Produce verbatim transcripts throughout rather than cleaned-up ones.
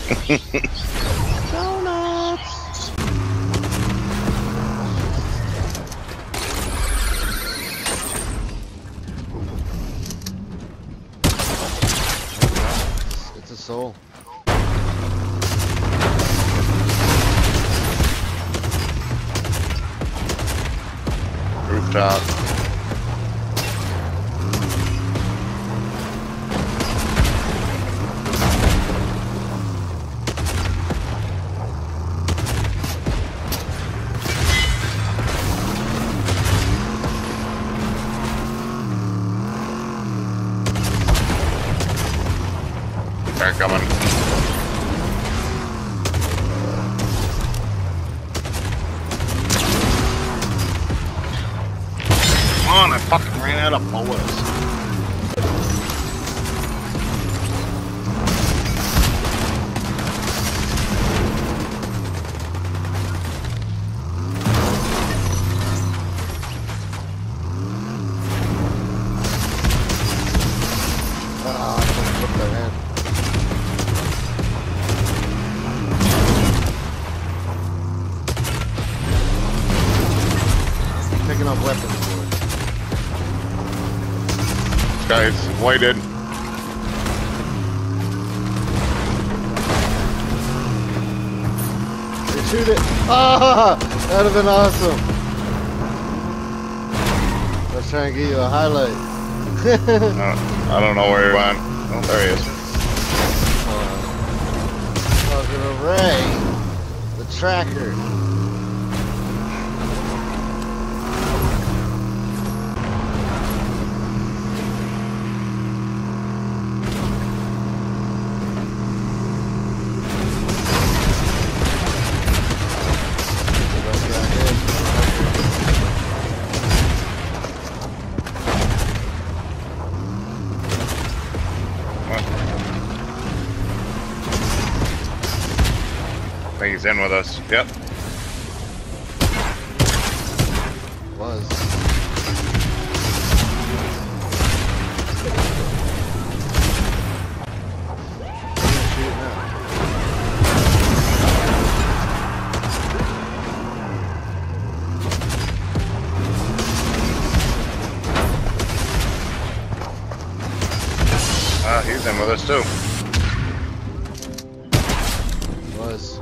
Donuts! It's a soul. Rooftop. They're coming. Come on, I fucking ran out of bullets. Ah, I just flipped their head. Picking up weapons for it. Guys, whited. They shoot it. Ah, that'd have been awesome. Let's try and get you a highlight. uh, I don't know where he went. Oh, there he is. uh, fucking Ray, the tracker. I think he's in with us. Yep. Was. Shoot now. Ah, he's in with us too. Was.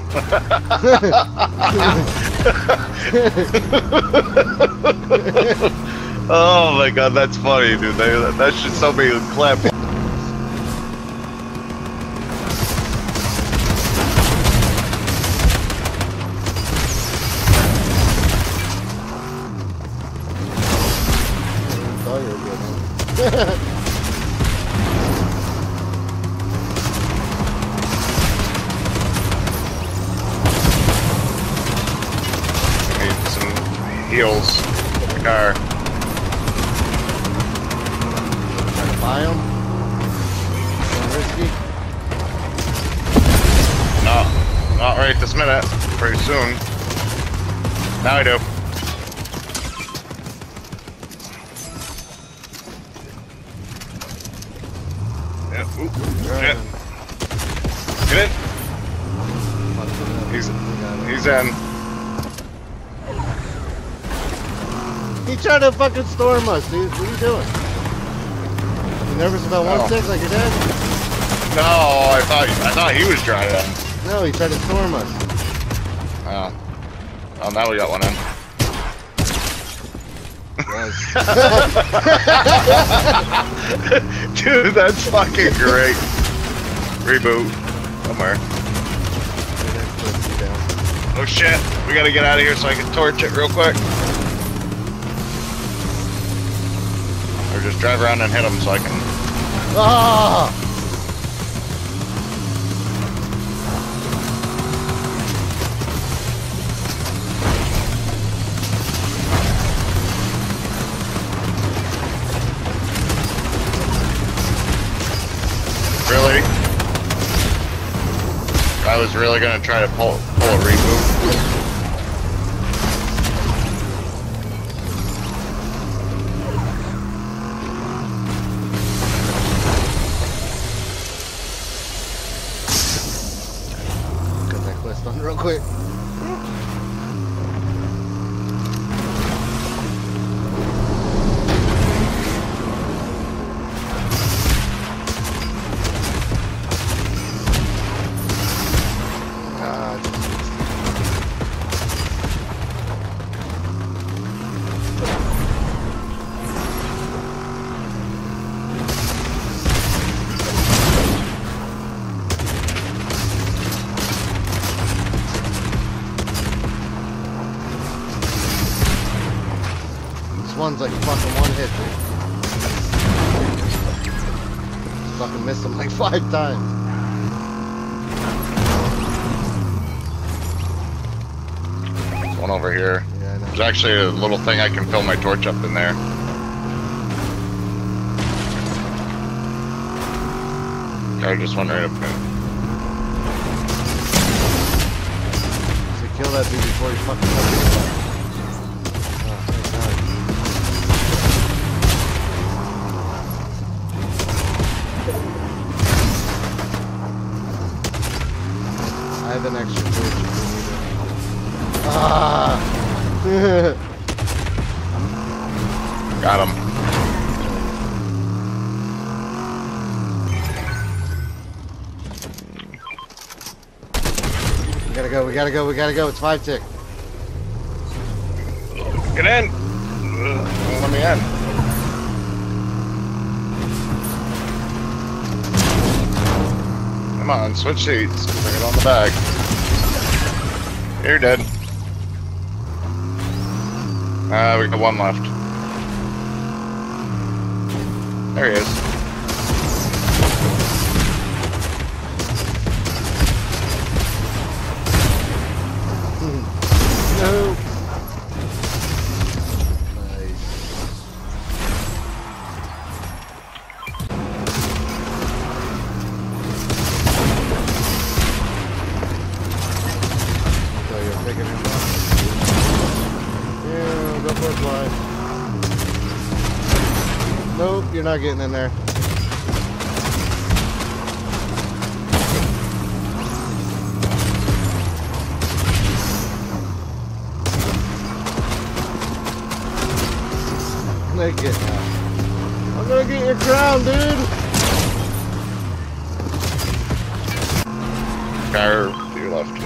Oh my god, that's funny, dude. They, that should somebody would clap. Thought you were good, huh? Heals in the car. Trying to buy them? Risky? No, not right this minute. Pretty soon. Now I do. Yeah, oop, shit. Get in. He's, he's in. He tried to fucking storm us, dude. What are you doing? You nervous about one Oh. stick like your dad? No, I thought I thought he was trying to. No, he tried to storm us. Oh. Oh, now we got one in. Dude, that's fucking great. Reboot. Somewhere. Oh shit. We gotta get out of here so I can torch it real quick. Or just drive around and hit them so I can. Ah! Really? I was really gonna try to pull pull a reboot. one's like fucking one hit, dude. Fucking missed him like five times. There's one over here. Yeah, I know. There's actually a little thing I can fill my torch up in there. I just wondering if So kill that dude before he fucking touches it. Oh, thank God. I have an extra torch if you need it. Ah! got him. We gotta go, we gotta go, we gotta go. It's five tick. Get in! Ugh, let me in. Come on, switch seats. Bring it on the bag. You're dead. Uh, we got one left. There he is. No. Nice. So you're picking him up. Yeah, go for it, blind. Nope, you're not getting in there. Make it now. I'm gonna get your crown, dude. Car to your left.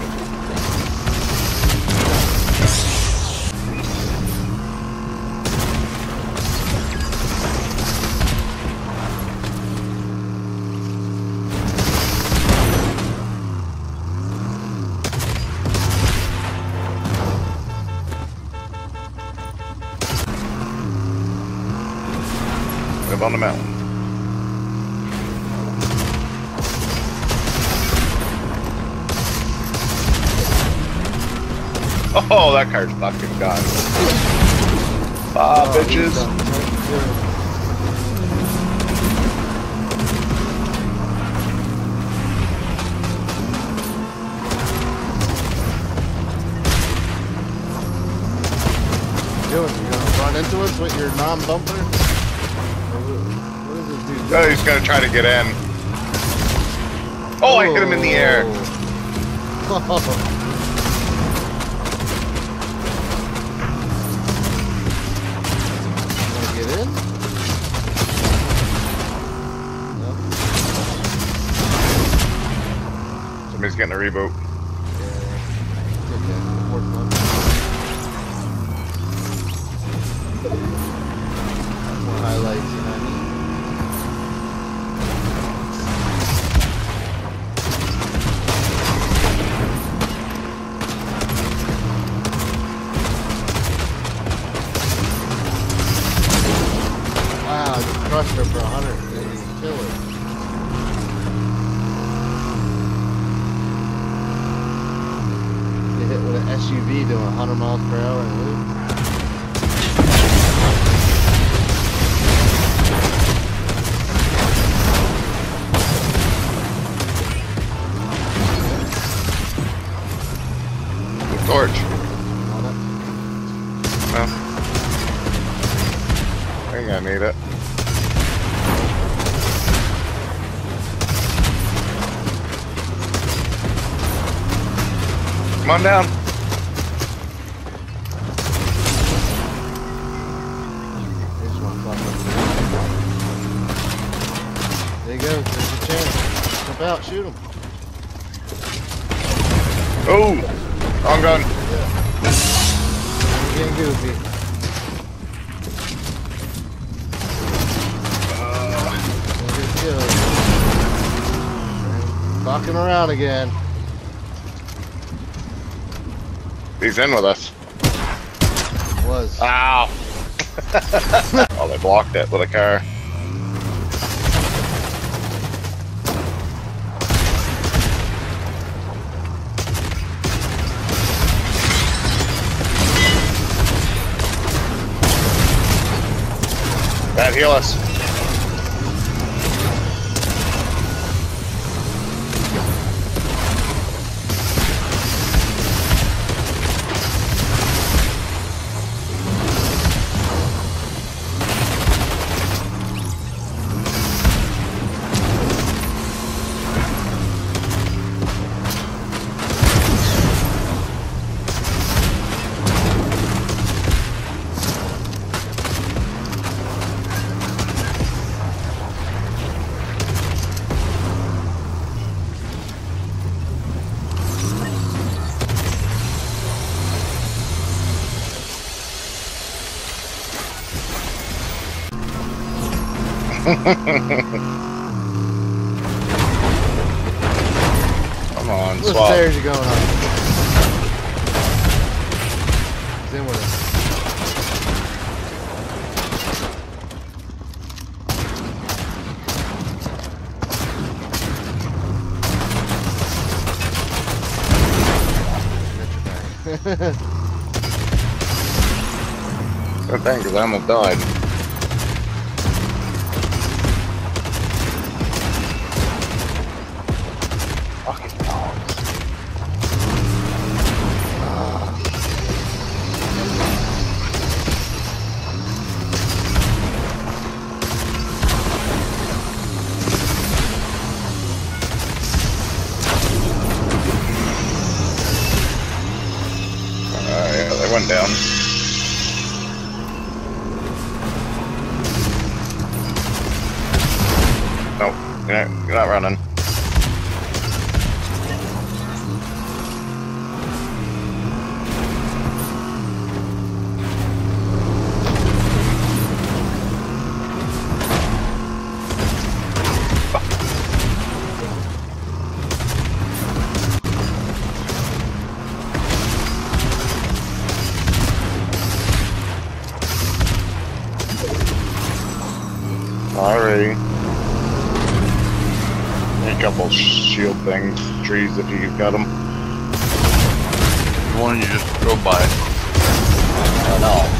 Live on the mountain. Oh, that car's fucking gone. Ah, Oh, bitches. Doing? You gonna run into us with your non-bumper? What is this dude? Oh, he's gonna try to get in. Oh, I hit him in the air. Oh. Wanna get in? No? Somebody's getting a reboot. Yeah. Okay. Fourth one. More highlights, you know what I mean? Wow, I just crushed her for a hundred. Didn't even kill her. Get hit with an S U V doing a hundred miles per hour and loop. Torch. On it. No. I think I need it. Come on down. Here's one fuck up there. There you go. There's your chance. Jump out. Shoot him. Oh, wrong gun. I'm getting goofy. Gonna get killed. Fucking around again. He's in with us. Was. Ow. Oh, they blocked it with a car. That heal us. Come on, What swap. stairs you going on? He's in with us. Good thing, because I almost died. Fucking dogs. Uh, yeah, they went down. Nope, you're not, you're not running. Alrighty. A couple shield things, trees if you've got them. One you just go by. I know.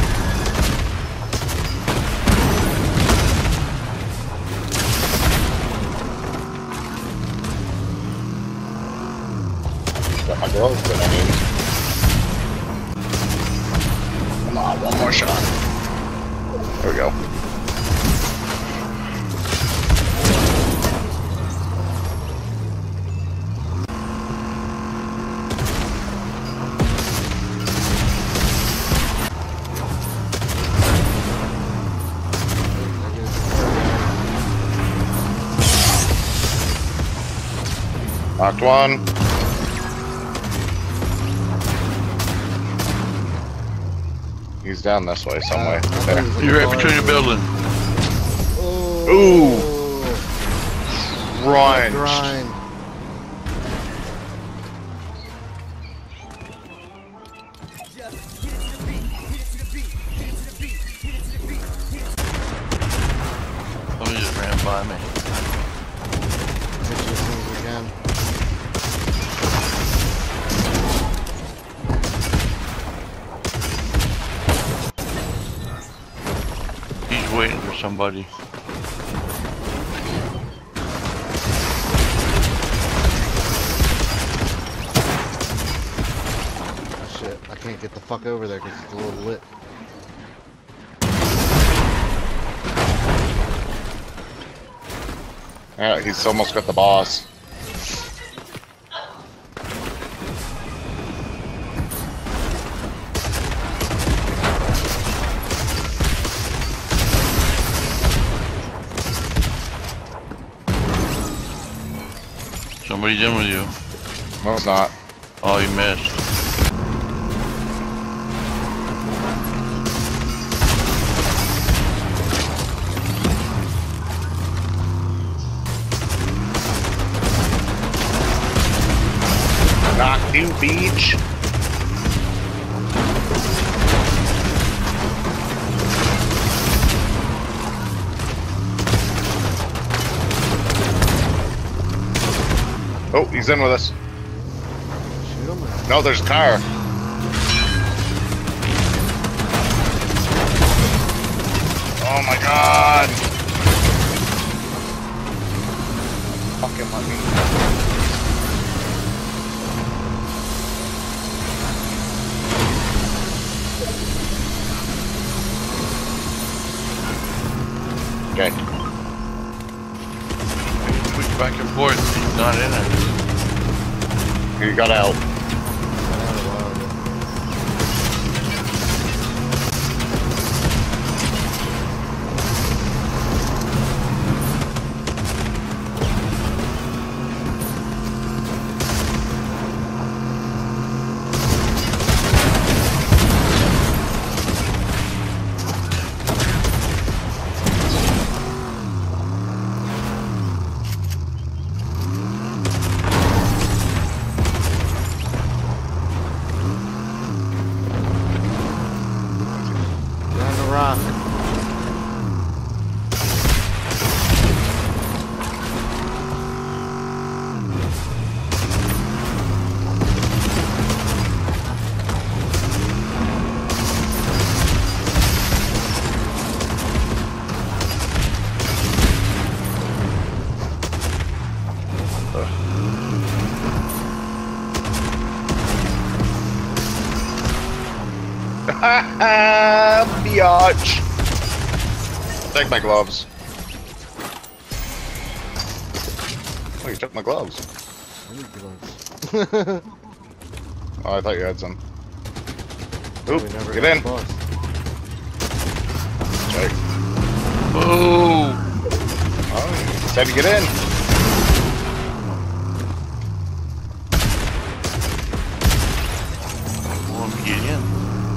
Got my gloves that I need. Come on, one more shot. There we go. Knocked one. He's down this way somewhere. There. You're right between the building. Ooh. Grind. Grind. Somebody just ran by me. Hit you as soon as we can. He's waiting for somebody. Shit, I can't get the fuck over there because it's a little lit. Yeah, he's almost got the boss. Somebody's in with you. No, it's not. Oh, you missed. Knocked you, beach. Oh, he's in with us. Shoot him. No, there's a car. Oh my god! Fucking let me. Okay. Switch back and forth. He's not in it. You got out. Biatch. Take my gloves. Oh, you took my gloves. I need gloves. Oh, I thought you had some. Oop, We never get got in. the boss. Check. Oh! Oh, it's time to get in. I want to get in.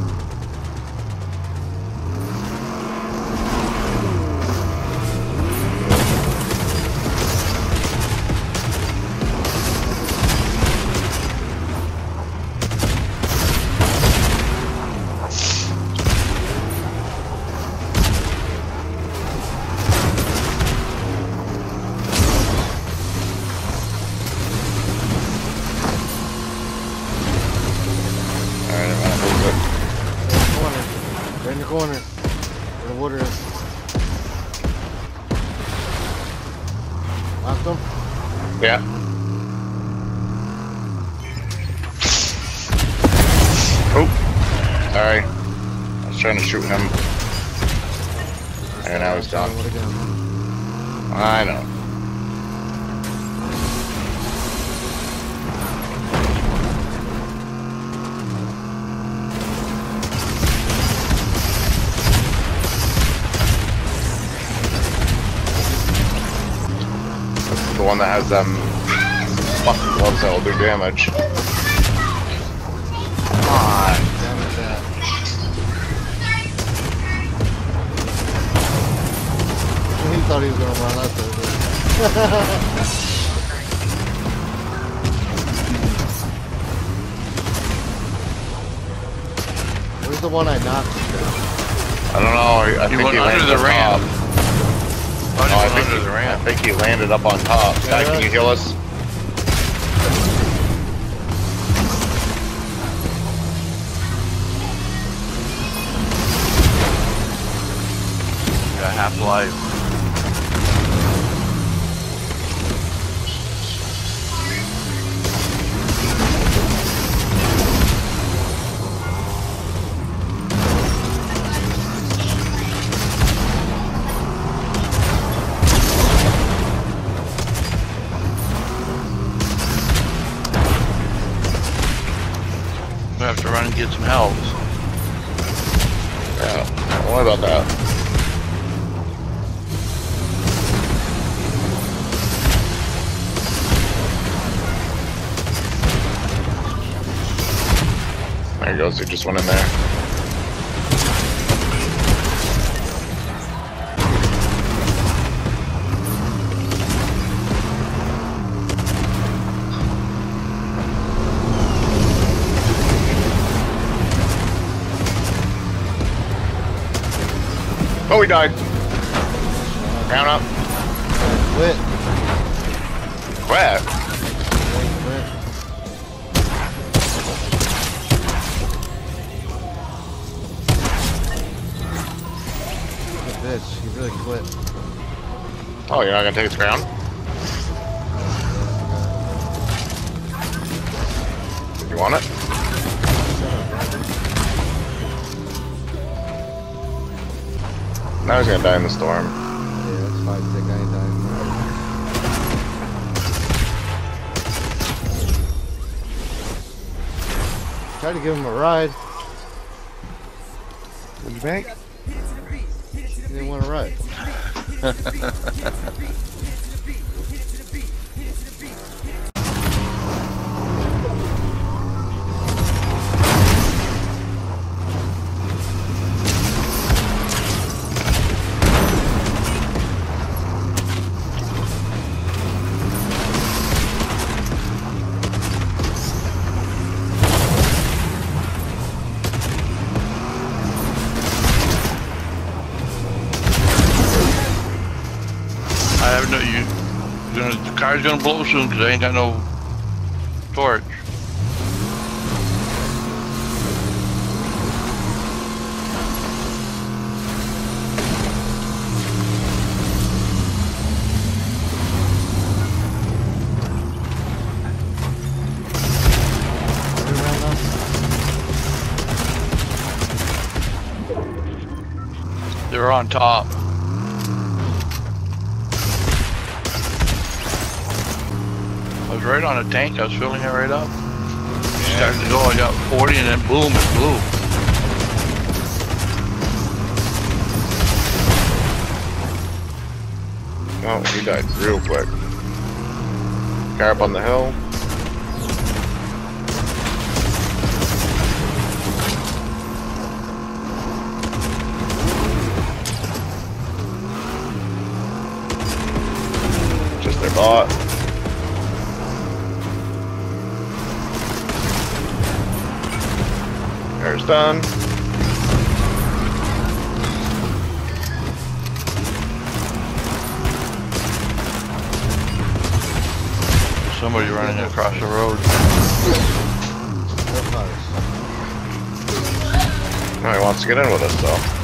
Right in the corner. Where the water is. Locked him? Yeah. Oh, sorry. I was trying to shoot him. And now he's done. What again? I know. The one that has them fucking gloves that will do damage. Come on. Damn it, that. He thought he was gonna run out there. Where's the one I knocked? I don't know. I He think went he under landed the up ramp. top. Oh, No, I he think, went under he, the I ramp. think he landed up on top. Sky, can you heal us? Got half life. We have to run and get some help. Yeah, don't worry about that. There he goes, he just went in there. Oh, he died. Count up. Quit. Quit. Yeah. bitch. He really quit. Oh, you're not gonna take his crown? You want it? Now he's gonna die in the storm. Yeah, that's fine. Sick. I ain't dying. Tried to give him a ride. What you think? He didn't want to ride. I have no, you, gonna, the car's gonna blow soon because I ain't got no torch. They're on top. I was right on a tank, I was filling it right up. Yeah. Started to go, I got forty and then boom, it blew. Oh, he died real quick. Car up on the hill. Just their bot. Car's done. Somebody running across the road. No, he wants to get in with us though.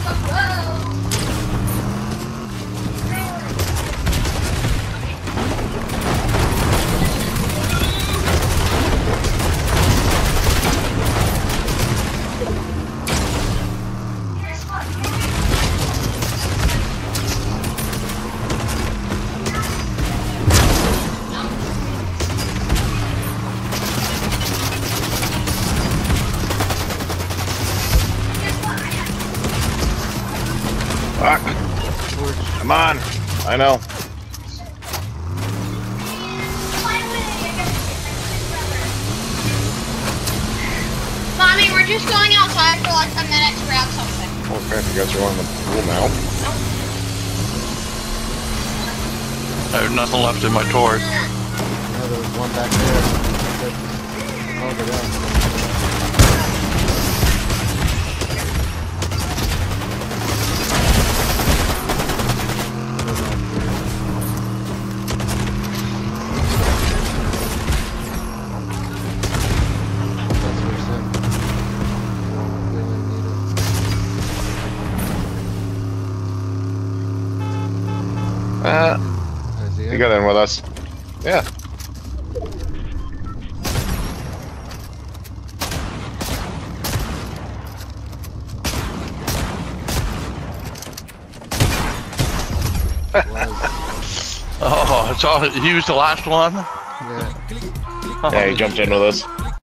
Fuck. Come on. I know. Mommy, we're just going outside for like a minute to grab something. Oh crap, you guys are on the pool now. I have nothing left in my torch. No, there was one back there. Oh, go down. Uh, you got in with us. Yeah. Oh, it's all, he was the last one? Yeah. Yeah, he jumped in with us.